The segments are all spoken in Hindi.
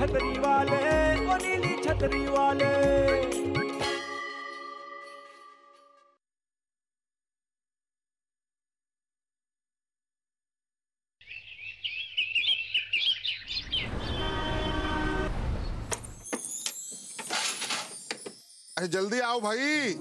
छतरी वाले, ओ नीली छतरी वाले। अरे जल्दी आओ भाई।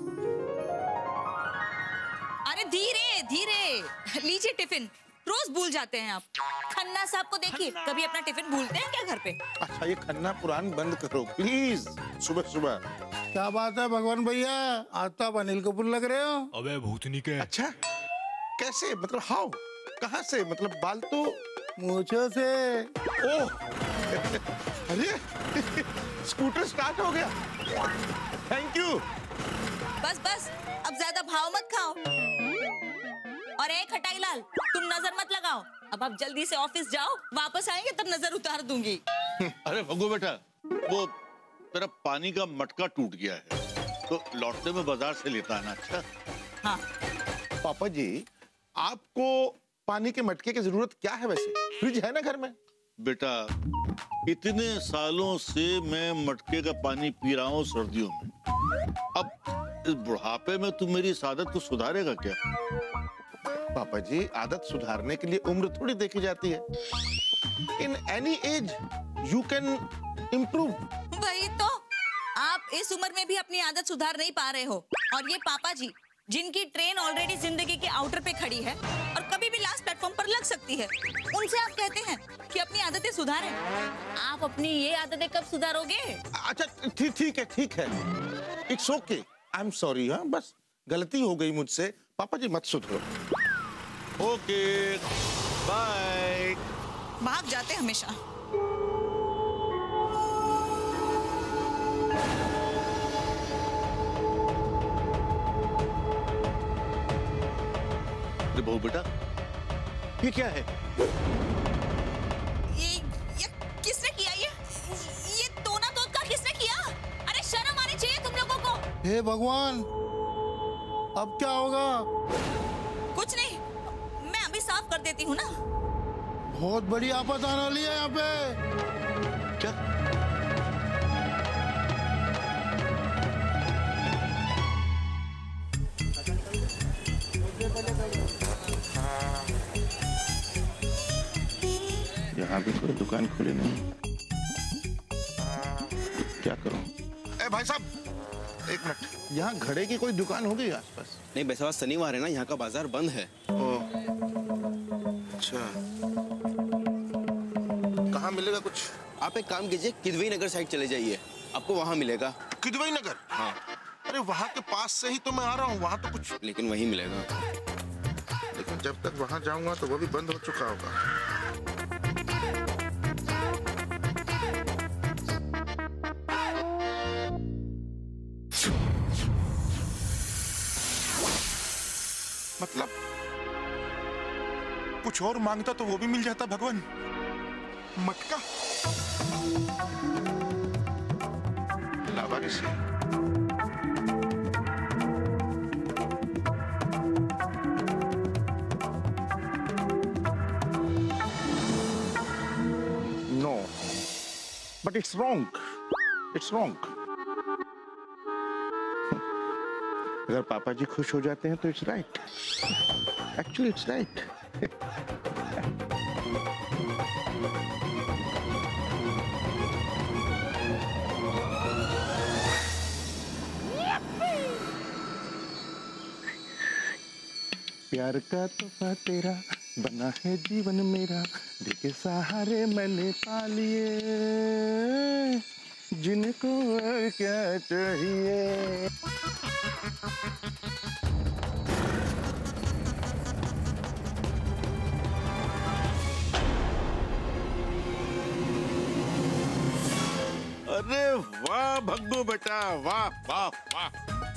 अरे धीरे धीरे लीजिए टिफिन। रोज भूल जाते हैं आप। खन्ना साहब को देखिए, कभी अपना टिफिन भूलते हैं क्या घर पे? अच्छा ये खन्ना पुराण बंद करो प्लीज। सुबह सुबह क्या बात है भगवान भैया, आज तो आप अनिल कपूर लग रहे हो। अबे भूतनी के। अच्छा कैसे, मतलब हाउ, कहाँ से, मतलब बाल तो मूंछों से। ओह अरे स्कूटर स्टार्ट हो गया, थैंक यू। बस बस अब ज्यादा भाव मत खाओ। और एक खटाई लाल, तुम नजर मत लगाओ। अब आप जल्दी से ऑफिस जाओ, वापस आएंगे तब नजर उतार दूंगी। अरे भगू बेटा, वो तेरा पानी का मटका टूट गया है तो लौटते में बाजार से लेता है ना। अच्छा हाँ। पापा जी आपको पानी के मटके की जरूरत क्या है वैसे? फ्रिज है ना घर में? बेटा इतने सालों से मैं मटके का पानी पी रहा हूँ सर्दियों में, अब इस बुढ़ापे में तू मेरी इस आदत को सुधारेगा क्या? पापा जी आदत सुधारने के लिए उम्र थोड़ी देखी जाती है। In any age you can improve. वही तो, आप इस उम्र में भी अपनी आदत सुधार नहीं पा रहे हो। और ये पापा जी जिनकी ट्रेन ऑलरेडी जिंदगी के आउटर पे खड़ी है और कभी भी लास्ट प्लेटफॉर्म पर लग सकती है, उनसे आप कहते हैं कि अपनी आदतें सुधारें। आप अपनी ये आदतें कब सुधारोगे? अच्छा ठीक है, it's okay, I am sorry. हाँ बस गलती हो गई मुझसे, पापा जी मत सुधरो। Okay bye. भाग जाते हमेशा। अरे बहू बेटा ये क्या है? ये किसने किया? ये तोना तोत का किसने किया? अरे शर्म आनी चाहिए तुम लोगों को। हे भगवान, अब क्या होगा? कुछ नहीं, मैं अभी साफ कर देती हूँ ना। बहुत बड़ी आफत आने वाली है यहाँ पे। क्या? यहाँ भी कोई दुकान खुली नहीं, क्या करूं? ए भाई साहब एक मिनट, यहाँ घड़े की कोई दुकान होगी आसपास? नहीं वैसे शनिवार है ना, यहाँ का बाजार बंद है। अच्छा कहाँ मिलेगा कुछ? आप एक काम कीजिए, किदवई नगर साइड चले जाइए, आपको वहाँ मिलेगा। किदवई नगर? हाँ। अरे वहाँ के पास से ही तो मैं आ रहा हूँ, वहाँ तो कुछ। लेकिन वहीं मिलेगा। लेकिन जब तक वहाँ जाऊंगा तो वो भी बंद हो चुका होगा। मतलब कुछ और मांगता तो वो भी मिल जाता भगवान। मटका लावा किसे? No but it's wrong, it's wrong. अगर पापा जी खुश हो जाते हैं तो it's right, actually it's right. प्यार का तोहफा तेरा बना है जीवन मेरा, दिल के सहारे मैंने पा लिए, जिनको क्या चाहिए। अरे वाह भग्गू बेटा, वाह वाह वाह।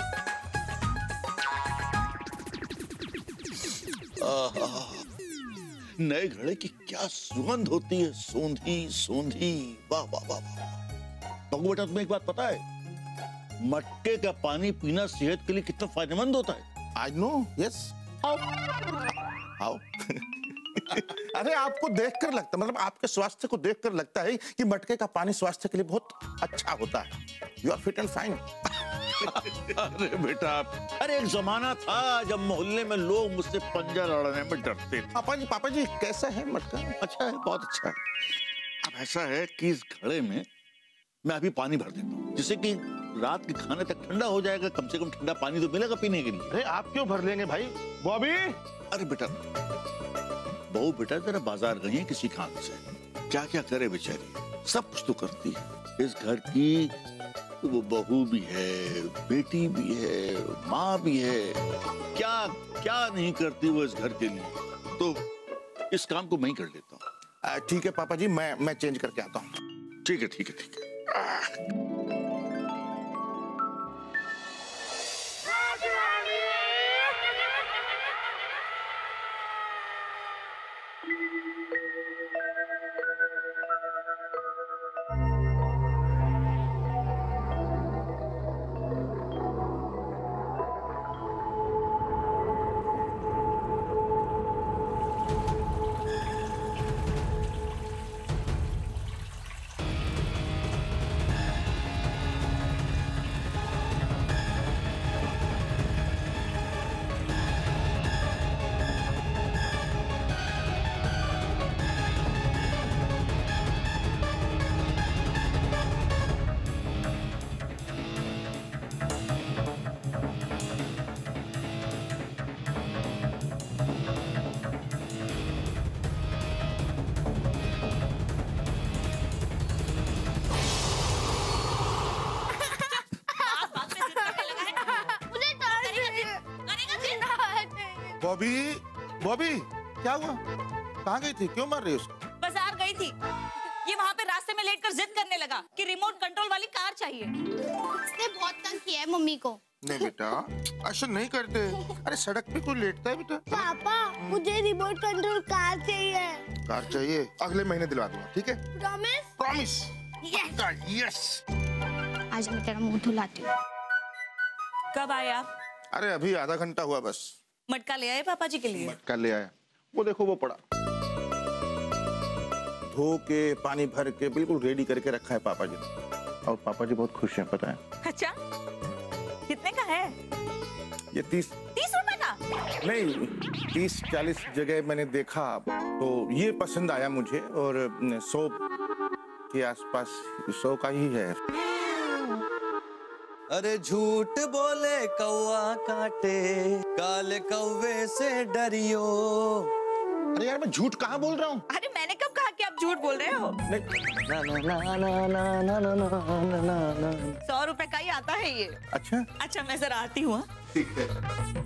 नए घड़े की क्या सुगंध होती है, सोंधी सोंधी, वाह वाह वाह वाह। भग्गू बेटा तुम्हें एक बात पता है, मटके का पानी पीना सेहत के लिए कितना फायदेमंद होता है? I know, yes. How? अरे आपको देखकर लगता, मतलब आपके स्वास्थ्य को देखकर लगता है कि मटके का पानी स्वास्थ्य के लिए बहुत अच्छा होता है। You are fit and fine. अरे बेटा, अरे एक जमाना था जब मोहल्ले में लोग मुझसे पंजा लड़ने में डरते थे। पापा जी कैसा है मटका? अच्छा है, बहुत अच्छा है। अब ऐसा है कि इस घड़े में मैं अभी पानी भर देता हूँ, जिससे कि रात के खाने तक ठंडा हो जाएगा। कम से कम ठंडा पानी तो मिलेगा पीने के लिए। अरे आप क्यों भर लेंगे भाई? बॉबी! अरे बेटा, बहू बेटा जरा बाजार गई है किसी काम से, क्या क्या करे बेचारी, सब कुछ तो करती है। इस घर की वो बहू भी है, बेटी भी है, माँ भी है, क्या क्या नहीं करती वो इस घर के लिए। तो इस काम को मैं ही कर लेता हूँ। ठीक है पापा जी, मैं चेंज करके आता हूँ। ठीक है ठीक है ठीक है। बॉबी क्या हुआ? कहाँ गई थी? क्यों मार रही है उसको? बाजार गई थी, ये वहाँ पे रास्ते में लेटकर जिद करने लगा कि रिमोट कंट्रोल वाली कार चाहिए। इसने बहुत तंग किया है मम्मी को। नहीं बेटा, ऐसा नहीं करते। अरे सड़क पे कोई लेटता है बेटा? पापा, मुझे रिमोट कंट्रोल कार चाहिए। कार चाहिए? अगले महीने दिलवा दूंगा, ठीक है? प्रॉमिस? प्रॉमिस। यस। आज मैं तेरा मुंह धुलाती हूँ। कब आए आप? अरे अभी आधा घंटा हुआ बस। मटका ले आए पापा जी के लिए? मटका ले आया। वो देखो वो पड़ा, धो के पानी भर के बिल्कुल रेडी करके रखा है पापा जी ने। और पापा जी बहुत खुश हैं, पता है? अच्छा, कितने का है? ये 30 रुपए का? नहीं, 30-40 जगह मैंने देखा तो ये पसंद आया मुझे, और 100 के आसपास 100 का ही है। अरे झूठ बोले कौआ काटे, काले कौवे से डरियो। अरे यार मैं झूठ कहाँ बोल रहा हूँ? अरे मैंने कब कहा कि आप झूठ बोल रहे हो? 100 रुपए का ही आता है ये। अच्छा मैं जरा आती हूँ। ठीक है।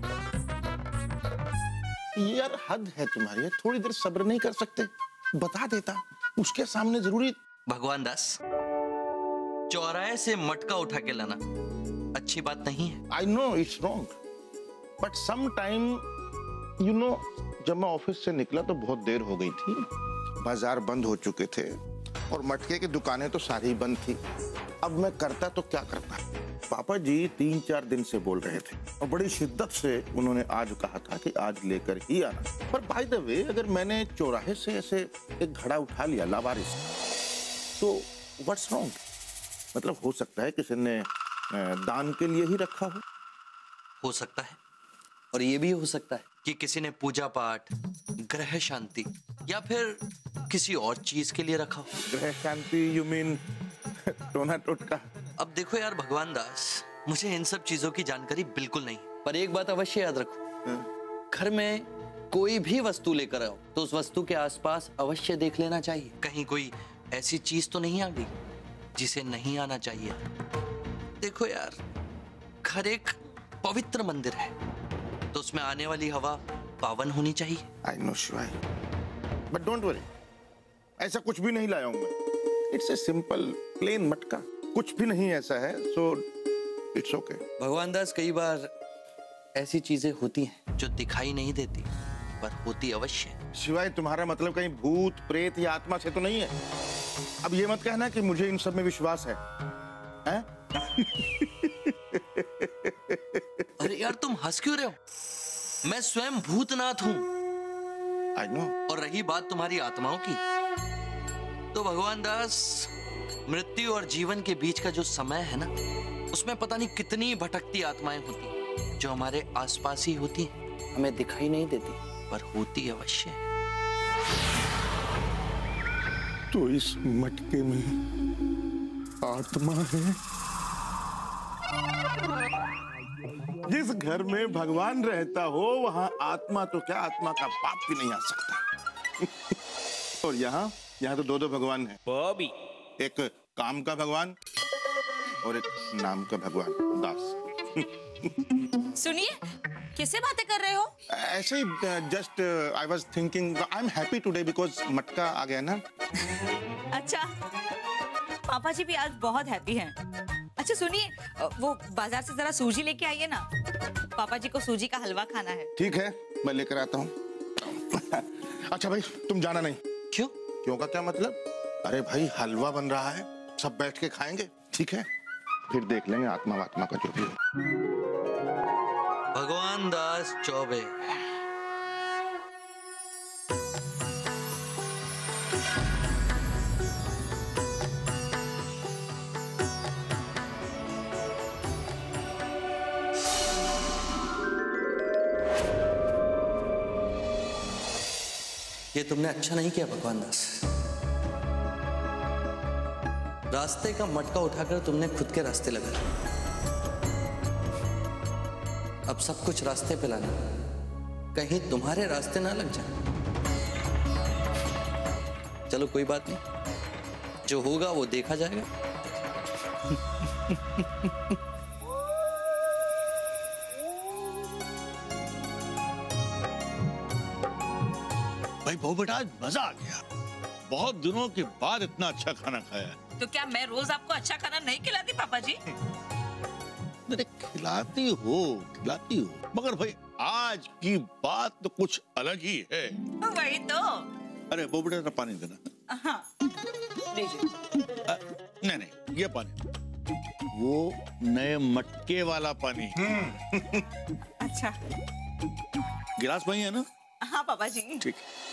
यार हद है तुम्हारी, थोड़ी देर सब्र नहीं कर सकते? बता देता, उसके सामने जरूरी। भगवान दास, चौराहे से मटका उठा के लाना अच्छी बात नहीं है। I know it's wrong, but sometime you know, जब मैं ऑफिस से निकला तो बहुत देर हो गई थी, बाजार बंद हो चुके थे और मटके की दुकानें तो सारी बंद थी। अब मैं करता तो क्या करता? पापा जी 3-4 दिन से बोल रहे थे और बड़ी शिद्दत से उन्होंने आज कहा था कि आज लेकर ही आना। पर बाय द वे, अगर मैंने चौराहे से ऐसे एक घड़ा उठा लिया लावारिस, तो व्हाट्स रॉन्ग? मतलब हो सकता है किसी ने दान के लिए ही रखा हो सकता है, और ये भी हो सकता है कि किसी ने पूजा पाठ, ग्रह शांति या फिर किसी और चीज के लिए रखा हो। ग्रह शांति यू मीन टोना टोटका? अब देखो यार भगवान दास, मुझे इन सब चीजों की जानकारी बिल्कुल नहीं, पर एक बात अवश्य याद रखो, घर में कोई भी वस्तु लेकर आओ तो उस वस्तु के आसपास अवश्य देख लेना चाहिए, कहीं कोई ऐसी चीज तो नहीं आ गई जिसे नहीं आना चाहिए। देखो यार, घर एक पवित्र मंदिर है, तो उसमें आने वाली हवा पावन होनी चाहिए। I know शिवाय, but don't worry, ऐसा कुछ भी नहीं लाया हूँ मैं। It's a simple plain मटका, कुछ भी नहीं ऐसा है, so it's okay। भगवान दास, कई बार ऐसी चीजें होती हैं जो दिखाई नहीं देती पर होती अवश्य। शिवाय, तुम्हारा मतलब कहीं भूत प्रेत या आत्मा से तो नहीं है? अब ये मत कहना कि मुझे इन सब में विश्वास है, हैं? अरे यार तुम हंस क्यों रहे हो? मैं स्वयं भूतनाथ हूँ। I know. और रही बात तुम्हारी आत्माओं की, तो भगवान दास, मृत्यु और जीवन के बीच का जो समय है ना, उसमें पता नहीं कितनी भटकती आत्माएं होती जो हमारे आसपास ही होती, हमें दिखाई नहीं देती पर होती अवश्य। तो इस मटके में आत्मा है। जिस घर में भगवान रहता हो वहां आत्मा तो क्या, आत्मा का बाप भी नहीं आ सकता। और यहाँ तो दो भगवान हैं। बॉबी, एक काम का भगवान और एक नाम का भगवान दास। सुनिए, किससे बातें कर रहे हो? ऐसे ही just I was thinking, I am happy today because मटका आ गया ना। अच्छा, पापा जी भी आज बहुत हैप्पी हैं। अच्छा सुनिए, वो बाजार से जरा सूजी लेके आइए ना, पापा जी को सूजी का हलवा खाना है। ठीक है, मैं लेकर आता हूँ। अच्छा भाई, तुम जाना नहीं। क्यों? क्यों का क्या मतलब? अरे भाई, हलवा बन रहा है, सब बैठ के खाएंगे, ठीक है? फिर देख लेंगे आत्मा वात्मा का जो भी हो। भगवान दास चौबे। ये तुमने अच्छा नहीं किया भगवान दास। रास्ते का मटका उठाकर तुमने खुद के रास्ते लगाया। अब सब कुछ रास्ते पे लाना, कहीं तुम्हारे रास्ते ना लग जाए। चलो कोई बात नहीं, जो होगा वो देखा जाएगा। भाई बहु बेटा, आज मजा आ गया। बहुत दिनों के बाद इतना अच्छा खाना खाया। तो क्या मैं रोज आपको अच्छा खाना नहीं खिलाती पापा जी? अरे खिलाती हो, मगर भाई आज की बात तो कुछ अलग ही है। वही तो। अरे बहु बेटा, पानी देना। हाँ, लीजिए। नहीं, ये पानी, वो नए मटके वाला पानी। अच्छा, गिलास वही है ना? हाँ पापा जी। ठीक।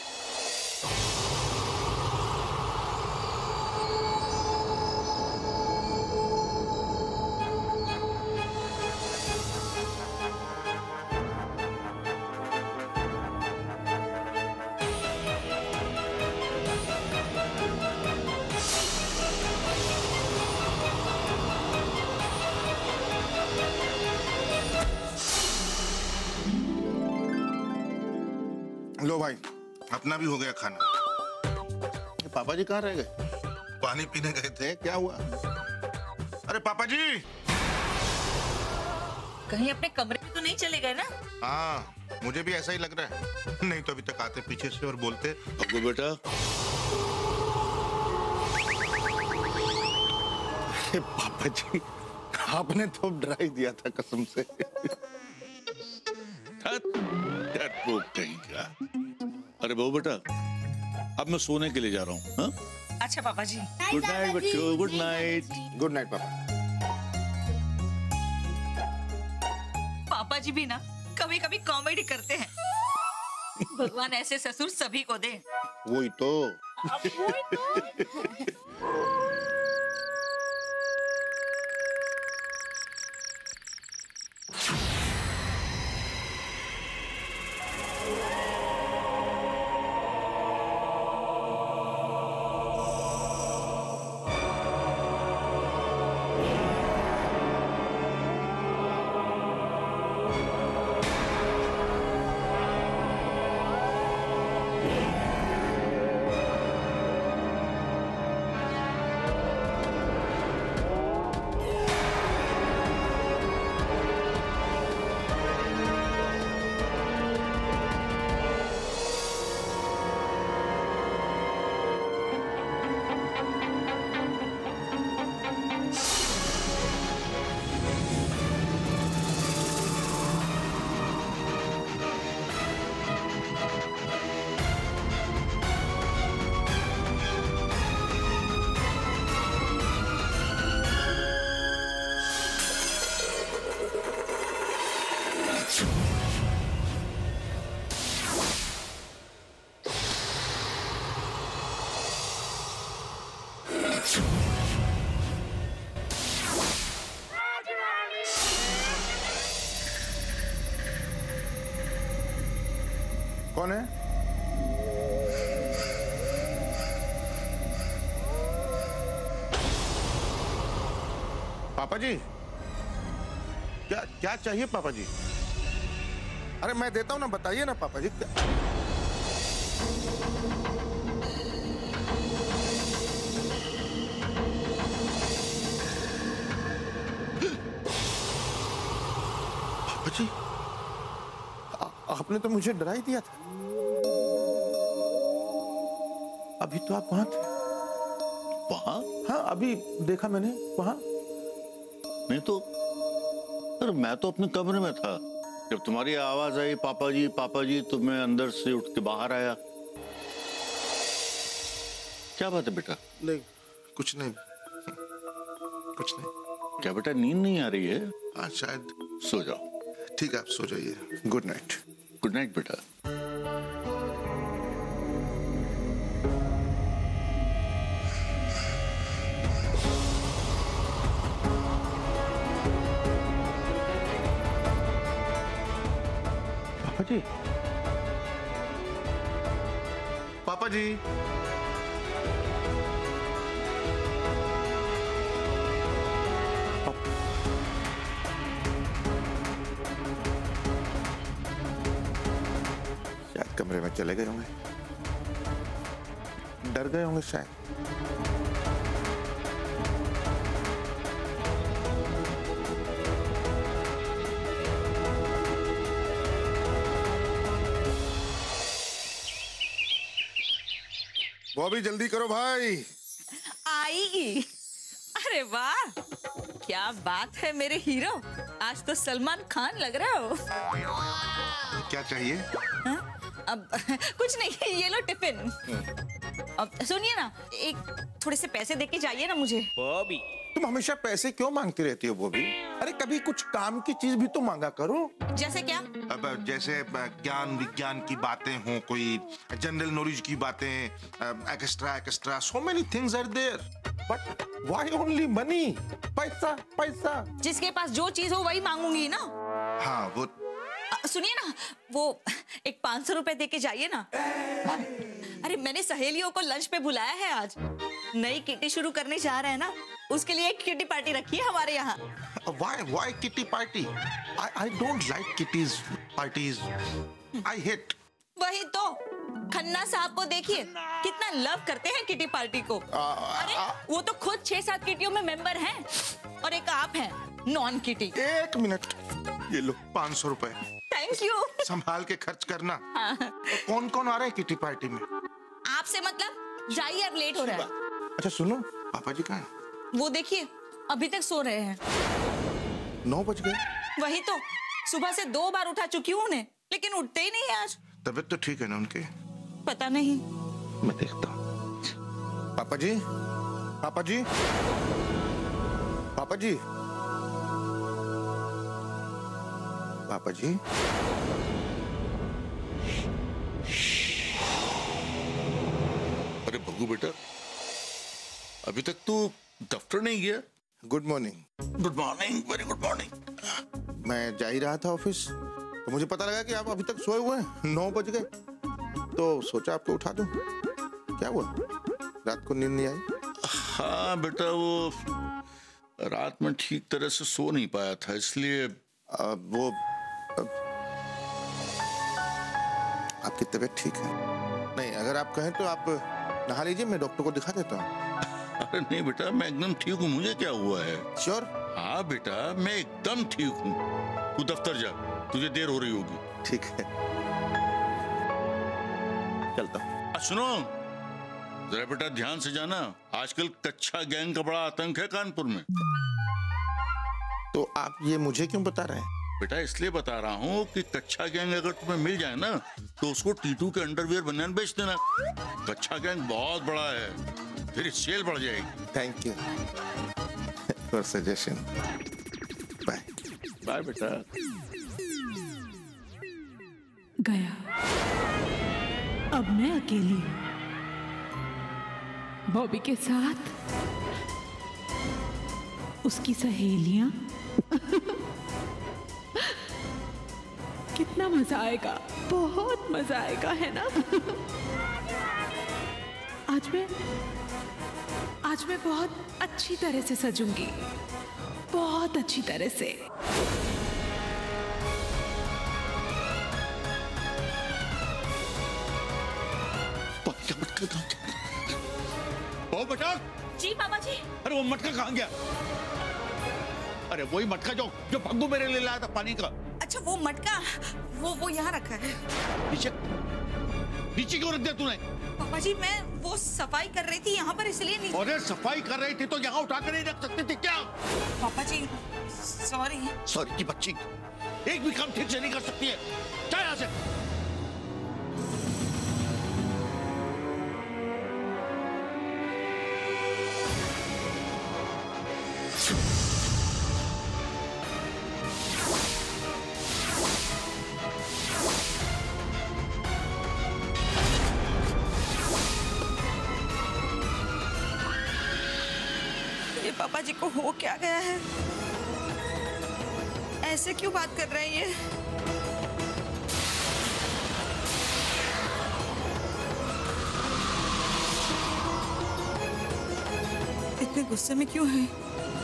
लो भाई, अपना भी हो गया खाना। पापा जी कहाँ रह गए? पानी पीने गए थे, क्या हुआ? अरे पापा जी, कहीं अपने कमरे में तो नहीं चले गए ना? हाँ, मुझे भी ऐसा ही लग रहा है। नहीं तो अभी तक आते पीछे से और बोलते, अबू बेटा। पापा जी, आपने तो डरा ही दिया था कसम से। कहीं का। अरे बहू बेटा, अब मैं सोने के लिए जा रहा हूँ। हाँ? अच्छा पापा जी। गुड नाइट बच्चों, गुड नाइट। गुड नाइट पापा। पापा जी भी ना कभी कभी कॉमेडी करते हैं। भगवान ऐसे ससुर सभी को दे। वही तो। कौन है? पापा जी, क्या क्या चाहिए पापा जी? अरे मैं देता हूं ना, बताइए ना पापा जी। पापा जी, आपने तो मुझे डरा ही दिया था। अभी तो आप वहां थे। वहां? हाँ, अभी देखा मैंने वहां। नहीं तो, अरे मैं तो अपने कमरे में था। जब तुम्हारी आवाज आई पापा जी, तो मैं अंदर से उठ के बाहर आया। क्या बात है बेटा? नहीं, कुछ नहीं, कुछ नहीं। क्या बेटा नींद नहीं आ रही है? हाँ शायद। सो जाओ। ठीक है, आप सो जाइए। Good night. गुड नाइट बेटा। पापा जी, पापा जी, शायद कमरे में चले गए होंगे, डर गए होंगे शायद। वो भी जल्दी करो भाई। आई। अरे वाह, क्या बात है मेरे हीरो, आज तो सलमान खान लग रहे हो। क्या चाहिए? हा? अब कुछ नहीं, ये लो टिफिन। अब सुनिए ना, एक थोड़े से पैसे देके जाइए ना मुझे। बॉबी, तुम हमेशा पैसे क्यों मांगती रहती हो बॉबी? अरे कभी कुछ काम की चीज भी तो मांगा करो। जैसे क्या? अब जैसे ज्ञान विज्ञान की बातें हों, कोई जनरल नॉलेज की बातें, extra so many things are there, but why only money? पैसा पैसा। जिसके पास जो चीज हो वही मांगूंगी ना। हाँ वो सुनिए ना, वो एक 500 रुपए देके जाइए ना। अरे मैंने सहेलियों को लंच पे बुलाया है आज, नई किटी शुरू करने जा रहे हैं ना, उसके लिए एक किटी पार्टी रखी है हमारे यहाँ। Why kitty party? I don't like kitties parties. I hate. वही तो, खन्ना साहब को देखिए कितना लव करते हैं किटी पार्टी को। अरे वो तो खुद 6-7 किटियों में मेंबर हैं, और एक आप हैं नॉन किटी। एक मिनट, ये लो 500 रुपए। Thank you. संभाल के खर्च करना। कौन कौन आ रहा है किटी पार्टी में? आपसे मतलब, जाइए अब लेट हो रहा है। अच्छा सुनो, पापा जी कहाँ हैं? वो देखिए अभी तक सो रहे हैं। 9 बज गए। वही तो, सुबह से 2 बार उठा चुकी हूँ उन्हें, लेकिन उठते ही नहीं है आज। तबीयत तो ठीक है ना उनके? पता नहीं, मैं देखता हूँ। पापा जी, पापा जी, पापा जी, पापा जी। अरे भगू बेटा, अभी तक तू दफ्तर नहीं गया? Good morning. Good morning, very good morning. मैं जा ही रहा था ऑफिस, तो मुझे पता लगा कि आप अभी तक सोए हुए हैं। 9 बज गए, तो सोचा आपको उठा दूं। क्या हुआ, रात को नींद नहीं आई? हाँ बेटा, वो रात में ठीक तरह से सो नहीं पाया था, इसलिए वो आपकी तबीयत ठीक है? नहीं, अगर आप कहें तो आप नहा लीजिए, मैं डॉक्टर को दिखा देता हूँ। अरे नहीं बेटा, मैं एकदम ठीक हूँ, मुझे क्या हुआ है? श्योर? हाँ बेटा, मैं एकदम ठीक हूँ। तू दफ्तर जा, तुझे देर हो रही होगी। ठीक है, चलता हूँ। सुनो जरा बेटा, ध्यान से जाना, आजकल कच्चा गैंग का बड़ा आतंक है कानपुर में। तो आप ये मुझे क्यों बता रहे हैं? बेटा इसलिए बता रहा हूँ कि कच्चा गैंग अगर तुम्हें मिल जाए ना, तो उसको टीटू के अंडरवियर बनियान बेच देना। कच्चा गैंग बहुत बड़ा है, फिर सेल बढ़ जाएगी। Thank you for suggestion. Bye bye बेटा। गया, अब मैं अकेली हूँ बॉबी के साथ, उसकी सहेलियां कितना मजा आएगा, बहुत मजा आएगा, है ना? आज मैं बहुत अच्छी तरह से सजूंगी, बहुत अच्छी तरह से। ओ बेटा। जी पापा जी। अरे वो मटका कहाँ गया? अरे वही मटका जो भग्गू मेरे लिए लाया था पानी का। अच्छा वो मटका, वो यहाँ रखा है। नीचे क्यों रख दिया तूने? पापा जी मैं वो सफाई कर रही थी यहाँ पर, इसलिए नीचे। अरे सफाई कर रही थी तो यहाँ उठा कर नहीं रख सकती थी क्या? पापा जी सॉरी की बच्ची, एक भी काम ठीक से नहीं कर सकती है। क्या यहाँ से? पापा जी को हो क्या गया है? ऐसे क्यों बात कर रहे हैं ये? इतने गुस्से में क्यों हैं?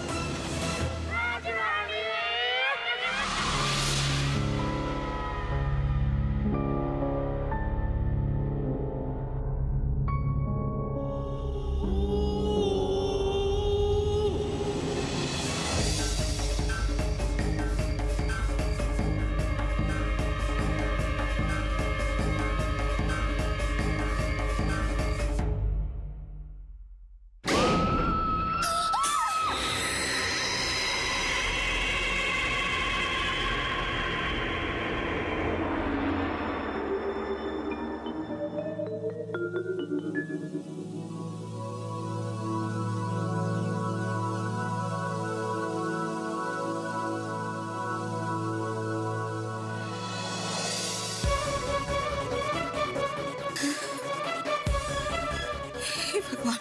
भगवान,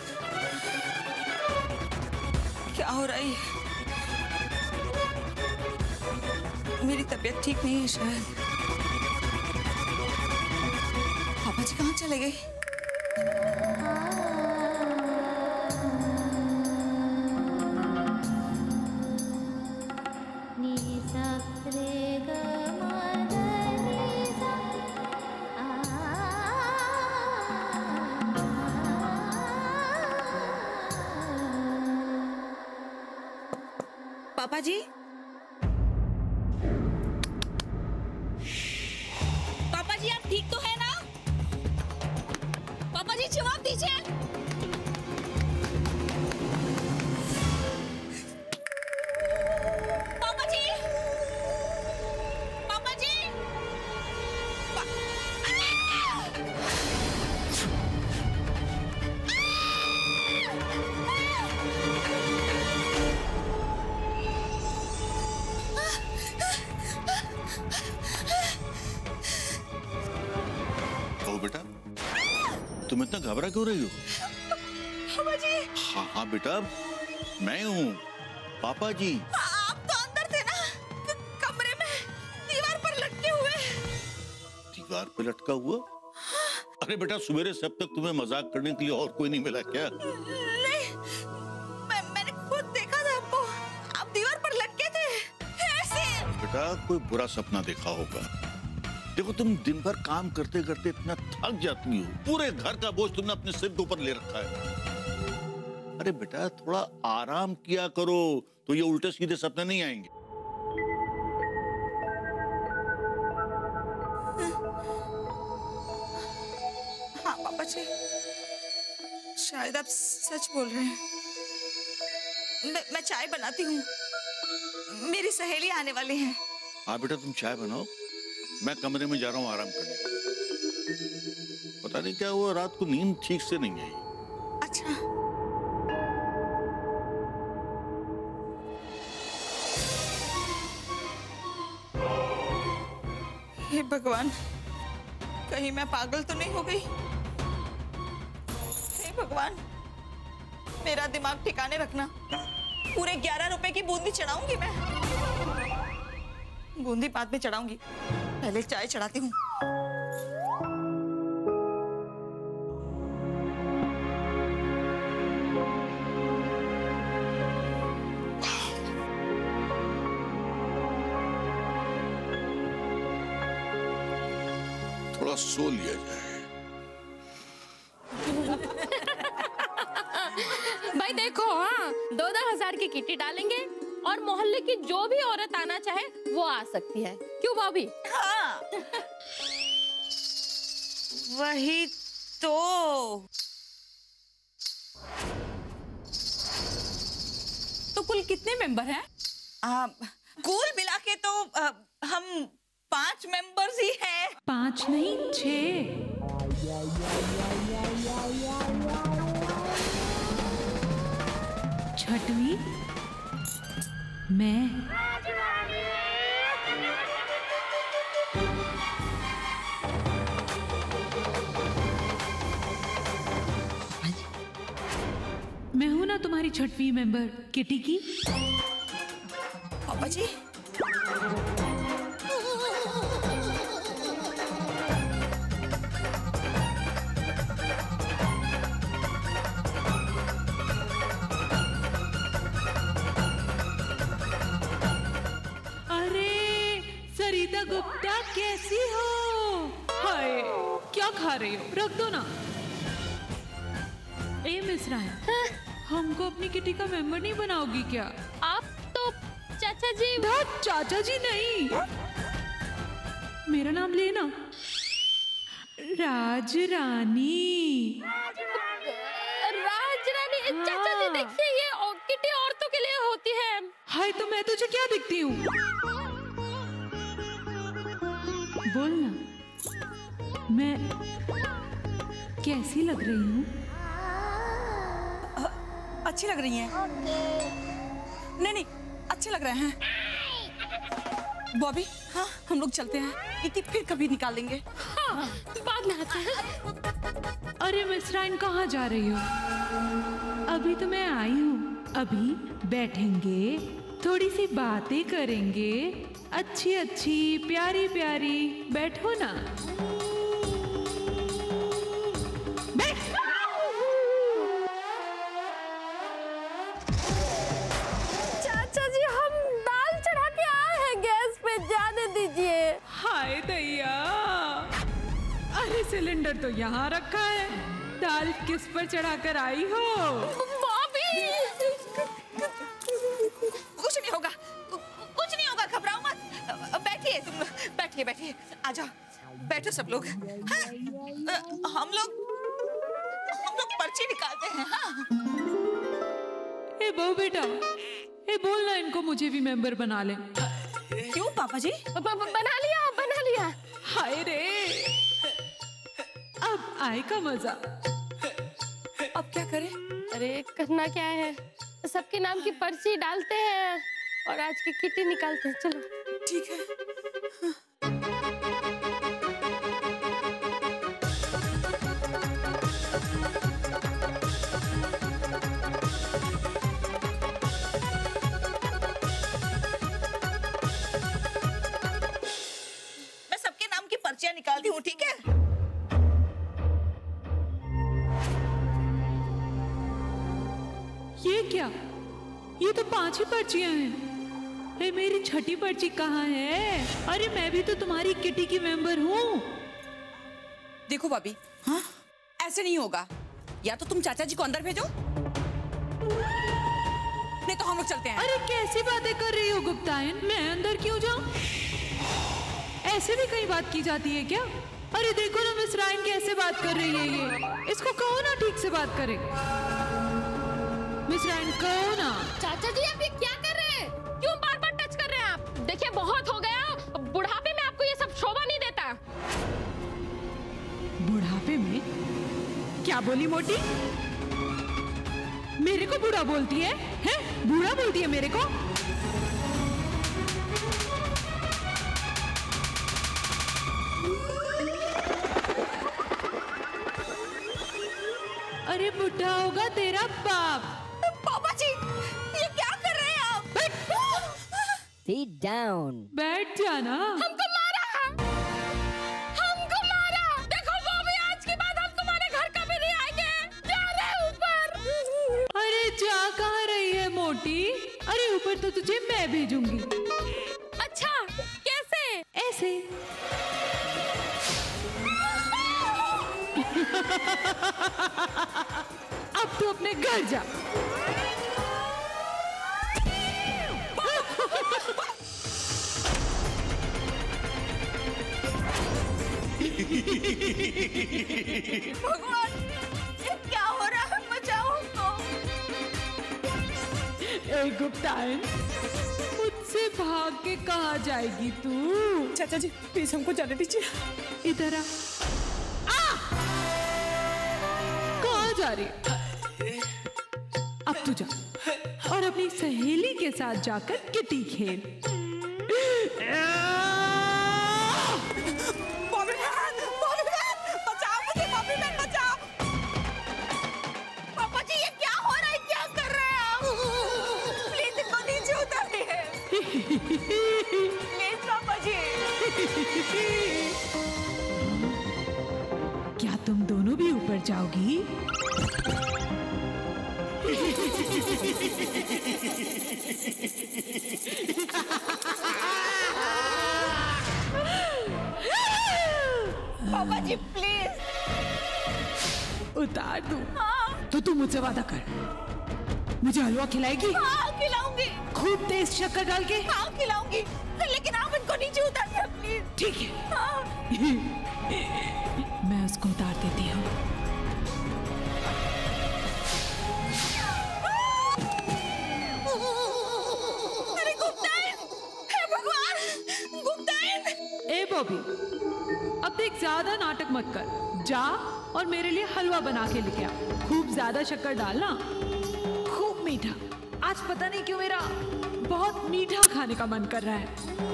क्या हो रहा है? मेरी तबीयत ठीक नहीं है शायद। पापा जी कहाँ चले गए? पापा जी, पापा जी आप ठीक तो है ना? पापा जी जवाब दीजिए। पापा जी, पापा जी, बेटा तुम इतना घबरा क्यों रही हो? पापा जी। हाँ बेटा मैं हूँ पापा जी। आप तो अंदर थे ना, कमरे में दीवार पर लटके हुए। दीवार पे लटका हुआ? अरे बेटा सवेरे से अब तक तुम्हें मजाक करने के लिए और कोई नहीं मिला क्या? नहीं, मैंने खुद देखा था आपको, आप दीवार पर लटके थे ऐसे। बेटा कोई बुरा सपना देखा होगा। देखो तुम दिन भर काम करते करते इतना थक जाती हो, पूरे घर का बोझ तुमने अपने सिर के ऊपर ले रखा है। अरे बेटा थोड़ा आराम किया करो तो ये उल्टे सीधे सपने नहीं आएंगे। हाँ पापा जी, शायद आप सच बोल रहे हैं। मैं चाय बनाती हूँ, मेरी सहेली आने वाली है। हाँ बेटा तुम चाय बनाओ, मैं कमरे में जा रहा हूँ आराम करने। पता नहीं क्या हुआ, रात को नींद ठीक से नहीं आई। अच्छा। हे भगवान, कहीं मैं पागल तो नहीं हो गई? हे भगवान, मेरा दिमाग ठिकाने रखना। पूरे 11 रुपए की बूंदी चढ़ाऊंगी मैं। बूंदी बाद में चढ़ाऊंगी। पहले चाय चढ़ाती हूँ। थोड़ा सो लिया जाए। भाई देखो, हाँ 2,000 की किट्टी डालेंगे और मोहल्ले की जो भी औरत आना चाहे वो आ सकती है। क्यों भाभी? हाँ वही तो कुल कितने मेंबर हैं? कुल मिला के तो हम 5 मेंबर्स ही हैं। 5 नहीं 6। छठवीं मैं। मैं हूं ना तुम्हारी 6वीं मेंबर किटी की। पापा जी सरिता गुप्ता कैसी हो? हाय क्या खा रही हो? रख दो ना। ए मिश्रा हमको अपनी किटी का मेंबर नहीं बनाओगी क्या? आप तो चाचा जी। चाचा जी नहीं, मेरा नाम लेना, राज रानी। राज रानी? चाचा जी देखिए, ये किटी औरतों के लिए होती है। हाय तो मैं तुझे क्या दिखती हूँ? बोलना, मैं कैसी लग रही हूँ? अच्छी लग रही हैं। नहीं अच्छे लग रहे हैं। बॉबी हाँ हम लोग चलते हैं, इतनी फिर कभी निकाल देंगे। हाँ, बाद में आते हैं। अरे मिस्राइन कहाँ जा रही हो? अभी तो मैं आई हूँ, अभी बैठेंगे, थोड़ी सी बातें करेंगे, अच्छी अच्छी प्यारी प्यारी। बैठो ना। बैठ। चाचा जी हम दाल चढ़ा के आए हैं, गैस पे जाने दीजिए। हाय दैया, अरे सिलेंडर तो यहाँ रखा है, दाल किस पर चढ़ाकर आई हो? भाभी कुछ नहीं होगा, कुछ नहीं होगा, घबराओ मत। बैठिए तुम, बैठिए आ जाओ, बैठो सब लोग। हाँ, हम लोग पर्ची निकालते हैं। हाँ ए बहू बेटा, ए बोलना इनको मुझे भी मेंबर बना ले। क्यों पापा जी? बना लिया। हाय रे, अब आएगा मजा। अब क्या करें? अरे करना क्या है, सबके नाम की पर्ची डालते हैं और आज की किटी निकालते हैं। चलो ठीक है। मैं सबके नाम की पर्चियां निकालती हूँ, ठीक है? ये क्या? ये तो 5 ही पर्चियां हैं। ए, मेरी 6ठी पर्ची कहाँ है? अरे मैं भी तो तुम्हारी किटी की मेंबर हूँ। देखो भाभी, हाँ ऐसे नहीं होगा, या तो तुम चाचा जी को अंदर भेजो, नहीं तो हम लोग चलते हैं। अरे कैसी बातें कर रही हो गुप्तायन, मैं अंदर क्यों जाऊं? ऐसे भी कई बात की जाती है क्या? अरे देखो ना मिस रायन कैसे बात कर रही है, ये इसको कहो ना ठीक से बात करे। मिस रायन कहो ना। चाचा जी आप ये क्या कर रहे हैं? क्यों बार-बार टच कर रहे हैं आप? देखिए बहुत हो गया, बुढ़ापे में आपको ये सब शोभा नहीं देता। बुढ़ापे में? क्या बोली मोटी? मेरे को बूढ़ा बोलती है? हैं? बूढ़ा बोलती है मेरे को? अरे बुढ़ा होगा तेरा बाप। पापा जी ये क्या कर रहे हैं आप? Sit down. बैठ जाना। हमको मारा। मोटी, अरे ऊपर तो तुझे मैं भेजूंगी। अच्छा कैसे? ऐसे। अब तू अपने घर जा। भगवान, ये क्या हो रहा है? बचाओ हमको। ए गुप्तायन, मुझसे भाग के कहाँ जाएगी तू? चाचा जी प्लीज हमको जाने दीजिए। इधर आ। कहाँ जा रही? अब तू जा और अपनी सहेली के साथ जाकर किटी खेल। बचाओ मुझे, बॉबी मैन बचाओ। पापा जी ये क्या हो रहा है? क्या कर रहे हैं आप? प्लीज इनको नीचे उतारिए। प्लीज पापा जी। क्या तुम दोनों भी ऊपर जाओगी? पापा जी प्लीज। उतार दूं? हाँ। तो तू मुझसे वादा कर, मुझे हलवा खिलाएगी? हाँ खिलाऊंगी। खूब तेज शक्कर डाल के? हाँ खिलाऊंगी, लेकिन आप इनको नीचे उतारिए प्लीज। ठीक है। हाँ। मैं उसको उतार देती हूँ। अरे गुप्तायन, हे भगवान, गुप्तायन। ए बॉबी, अब देख ज्यादा नाटक मत कर, जा और मेरे लिए हलवा बना के लेके आ। खूब ज्यादा शक्कर डालना, खूब मीठा। आज पता नहीं क्यों मेरा बहुत मीठा खाने का मन कर रहा है।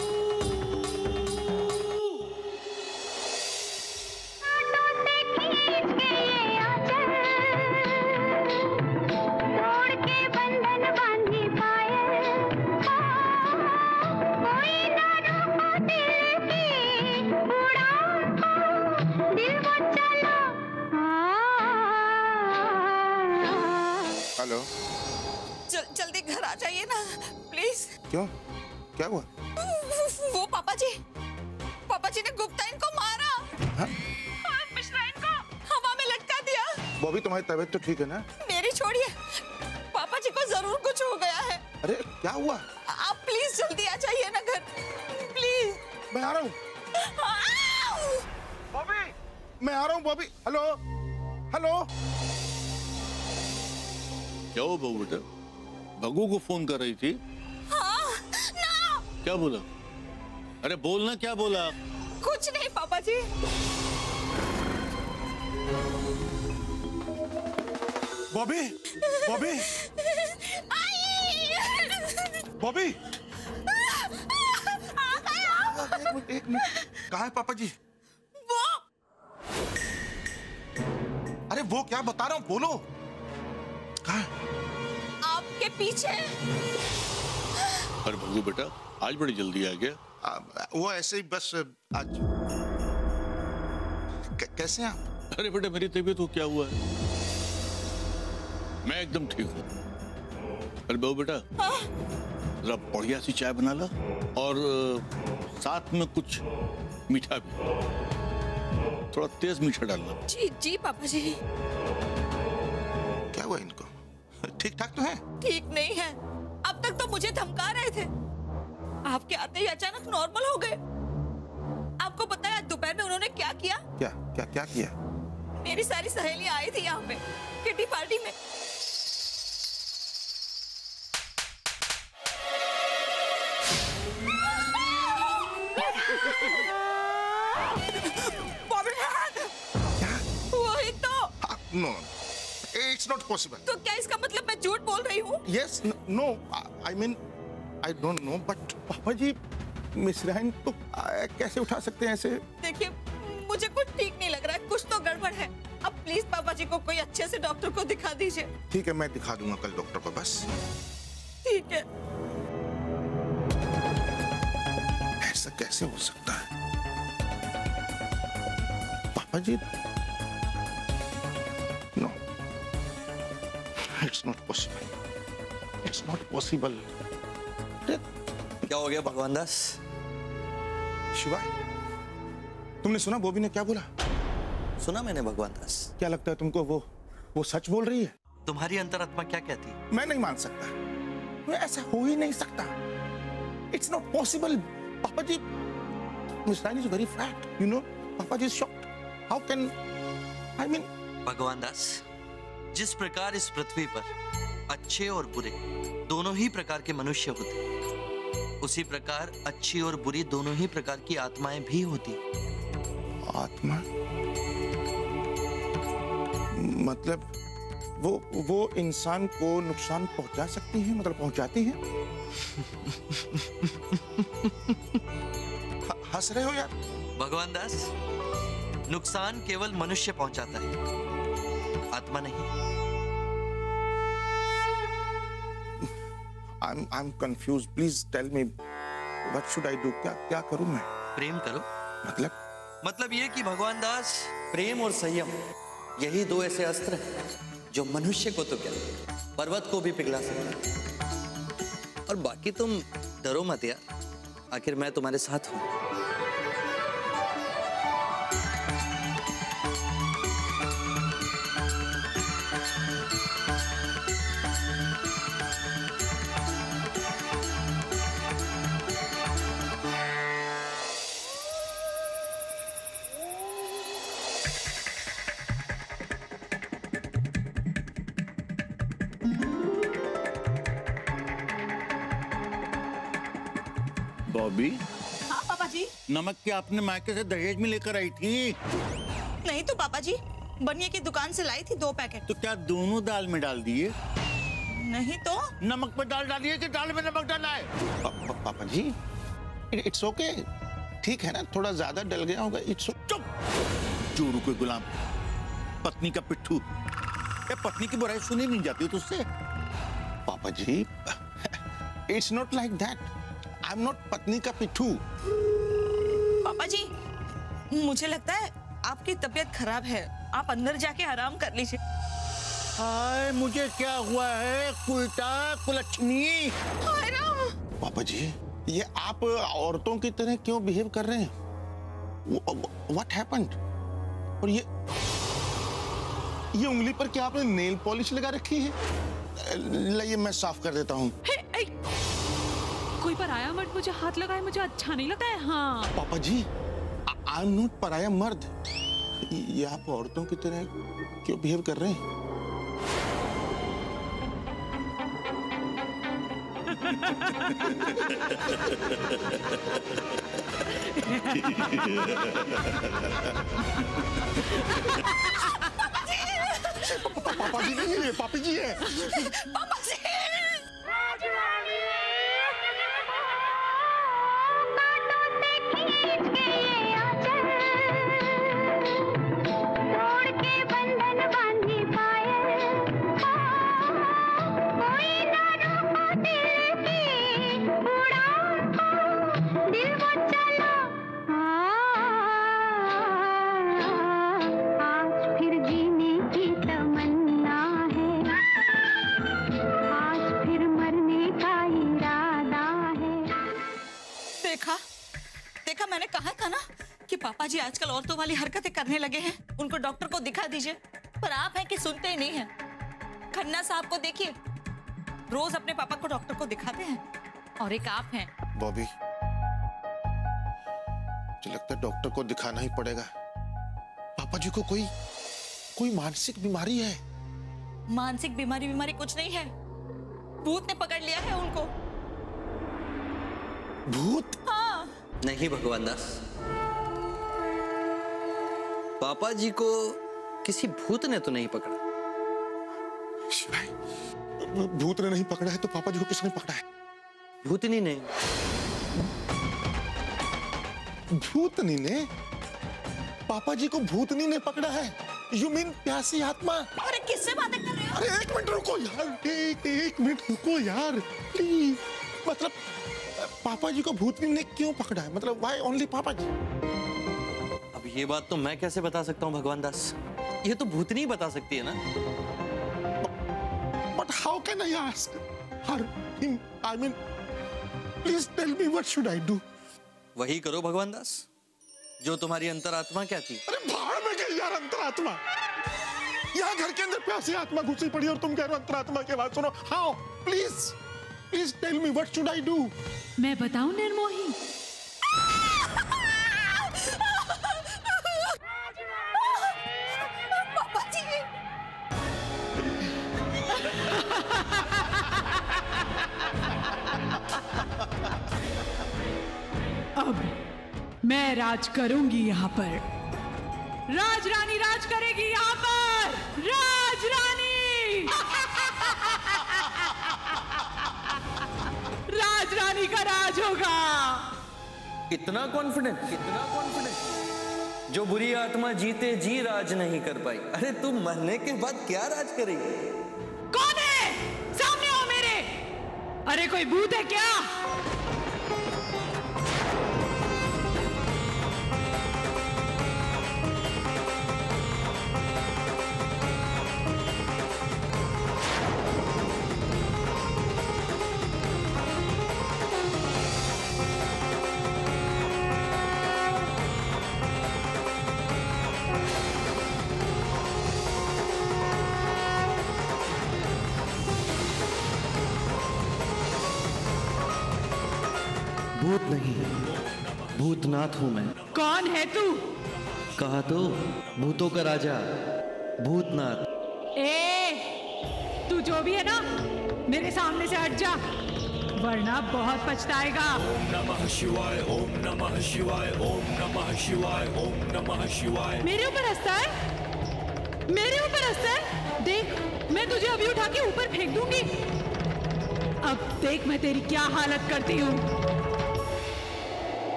हेलो, जल्दी घर आ जाइए ना प्लीज। क्यों, क्या हुआ? वो पापा जी ने गुप्तायन को मारा। हाँ? और मिश्राइन को हवा में लटका दिया। बॉबी तुम्हारी तबीयत तो ठीक है ना? मेरी छोड़िए, पापा जी को जरूर कुछ हो गया है। अरे क्या हुआ? आप प्लीज जल्दी आ जाइए ना घर, प्लीज। मैं आ रहा हूँ बॉबी, मैं आ रहा हूँ बॉबी। Hello hello. क्या हो बहू बेटा, भगू को फोन कर रही थी? हाँ, ना। क्या बोला? अरे बोलना, क्या बोला? कुछ नहीं पापा जी। बॉबी बॉबी बॉबी, एक मिनट, कहाँ है पापा जी? वो अरे वो क्या बता रहा हूँ, बोलो। कहाँ? आपके पीछे। अरे भगू बेटा, आज बड़ी जल्दी आ गया। वो ऐसे ही बस आज। कैसे हैं आप? अरे बेटा मेरी तबीयत को क्या हुआ है? मैं एकदम ठीक हूँ। अरे बहू बेटा, जरा बढ़िया सी चाय बना ला और साथ में कुछ मीठा भी, थोड़ा तेज मीठा डालना। जी जी पापा जी। क्या हुआ इनको? ठीक ठाक तो है? ठीक नहीं है, अब तक तो मुझे धमका रहे थे, आपके आते ही अचानक नॉर्मल हो गए। आपको पता है आज दोपहर में उन्होंने क्या किया? क्या क्या क्या किया? मेरी सारी सहेलियां आई थी यहाँ पे किटी पार्टी में। क्या? वही तो। No, it's not possible. तो क्या इसका मतलब मैं झूठ बोल रही हूँ? Yes, no, I mean I don't know, but पापा जी मिश्राइन को कैसे उठा सकते हैं ऐसे? देखिए मुझे कुछ ठीक नहीं लग रहा है, कुछ तो गड़बड़ है। अब प्लीज पापा जी को कोई अच्छे से डॉक्टर को दिखा दीजिए। ठीक है, मैं दिखा दूंगा कल डॉक्टर को, बस। ठीक है। ऐसा कैसे हो सकता है? पापा जी, no, it's not possible. It's not possible. क्या हो गया भगवान दास? शिवा, तुमने सुना बॉबी ने क्या बोला? सुना मैंने भगवान दास। क्या लगता है तुमको वो सच बोल रही है? तुम्हारी अंतरात्मा क्या कहती है? मैं नहीं मान सकता, ऐसा हो ही नहीं सकता। It's not possible. पापा जी, Miss Rani is very fat, you know. पापा जी is shocked. How can, I mean? भगवान दास, जिस प्रकार इस पृथ्वी पर अच्छे और बुरे दोनों ही प्रकार के मनुष्य होते, उसी प्रकार अच्छी और बुरी दोनों ही प्रकार की आत्माएं भी होती। आत्मा? मतलब वो इंसान को नुकसान पहुंचा सकती है, मतलब पहुंचाती है? हंस रहे हो यार? भगवान दास, नुकसान केवल मनुष्य पहुंचाता है, आत्मा नहीं। I'm confused. Please tell me, what should I do? क्या करूं मैं? प्रेम करो। मतलब ये कि भगवान दास, प्रेम और संयम यही दो ऐसे अस्त्र हैं जो मनुष्य को तो क्या पर्वत को भी पिघला सकते हैं। और बाकी तुम डरो मत यार, आखिर मैं तुम्हारे साथ हूं। बॉबी, हाँ पापा जी। नमक के आपने मायके से दहेज में लेकर आई थी? नहीं तो पापा जी, बनिए की दुकान से लाई थी 2 पैकेट। तो क्या दोनों दाल में डाल दिए? नहीं तो नमक पे दाल डालिए कि दाल में नमक डाला है? पापा जी, इट्स ओके, ठीक है ना, थोड़ा ज्यादा डल गया होगा। इट्स चुप, जोरू कोई गुलाम, पत्नी का पिट्ठू। पत्नी की बुराई सुनी नहीं जाती तुझसे? पापा जी, it's not like that. I am not पत्नी का पिट्ठू। पापा जी, मुझे लगता है आपकी तबीयत खराब है, आप अंदर जाके आराम कर लीजिए। हाय, मुझे क्या हुआ है? कुलटा कुलच्छनी। पापा जी, ये आप औरतों की तरह क्यों बिहेव कर रहे हैं? What happened? और ये उंगली पर क्या आपने नेल पॉलिश लगा रखी है? लाइए मैं साफ कर देता हूँ। कोई पराया मर्द मुझे हाथ लगाए, मुझे अच्छा नहीं लगता है। हाँ पापा जी, आई एम नॉट पराया मर्द। ये आप औरतों की तरह क्यों बिहेव कर रहे हैं? पापा जी नहीं है, पापी जी है। पापा जी, देखा मैंने कहा था ना कि पापा जी आजकल औरतों वाली हरकतें करने लगे हैं, उनको डॉक्टर को दिखा दीजिए। पर आप हैं कि सुनते ही नहीं हैं। खन्ना साहब को देखिए, रोज अपने पापा को डॉक्टर को दिखाते हैं, और एक आप हैं। बॉबी, मुझे लगता है डॉक्टर को दिखाना ही पड़ेगा। पापा जी को कोई मानसिक बीमारी है। मानसिक बीमारी कुछ नहीं है, भूत ने पकड़ लिया है उनको। भूत? हाँ। नहीं भगवान दास, पापा जी को किसी भूत ने तो नहीं पकड़ा। शिवाय, भूत ने नहीं पकड़ा है तो पापा जी को किसने पकड़ा है? भूतनी ने। भूतनी ने? पापा जी को भूतनी ने पकड़ा है? यू मीन प्यासी आत्मा? अरे किससे बातें कर रहे हो? अरे एक मिनट रुको यार, एक मिनट रुको यार प्लीज। मतलब पापा जी को भूतनी ने क्यों पकड़ा है? मतलब व्हाई ओनली पापा जी? अब ये बात तो मैं कैसे बता सकता हूँ भगवान दास, ये तो भूतनी बता सकती है ना। But how can I ask? Her in I mean please tell me what should I do? वही करो भगवान दास जो तुम्हारी अंतरात्मा कहती। अरे भाड़ में गई यार अंतरात्मा। यहाँ घर के अंदर प्यासी आत्मा घुसी पड़ी और तुम कह रहे हो अंतरात्मा की आवाज सुनो। How? Please please tell me what should I do? मैं बताऊं निर्मोही? पापा जी। अब मैं राज करूंगी यहाँ पर। राज रानी राज करेगी यहाँ पर। राज रानी। राज रानी का राज होगा। इतना कॉन्फिडेंट, इतना कॉन्फिडेंट। जो बुरी आत्मा जीते जी राज नहीं कर पाई, अरे तुम मरने के बाद क्या राज करेगी? कौन है? सामने आओ मेरे। अरे कोई भूत है क्या? भूत नहीं, भूतनाथ हूं मैं। कौन है तू? कहा तो भूतों का राजा भूतनाथ। तू जो भी है ना, मेरे सामने से हट जा, वरना बहुत पछताएगा। ओम नमः शिवाय, ओम नमः शिवाय, ओम नमः शिवाय, ओम नमः शिवाय। मेरे ऊपर हंसता है? मेरे ऊपर हंसता है? देख, मैं तुझे अभी उठा के ऊपर फेंक दूंगी। अब देख मैं तेरी क्या हालत करती हूँ।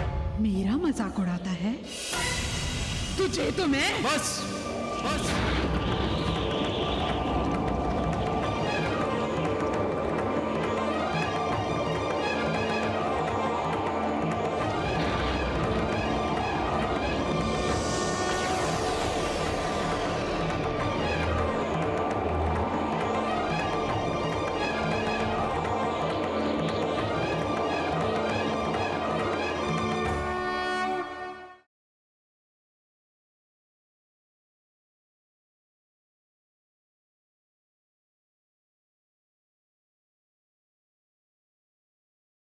मेरा मजाक उड़ाता है? तुझे तो मैं बस बस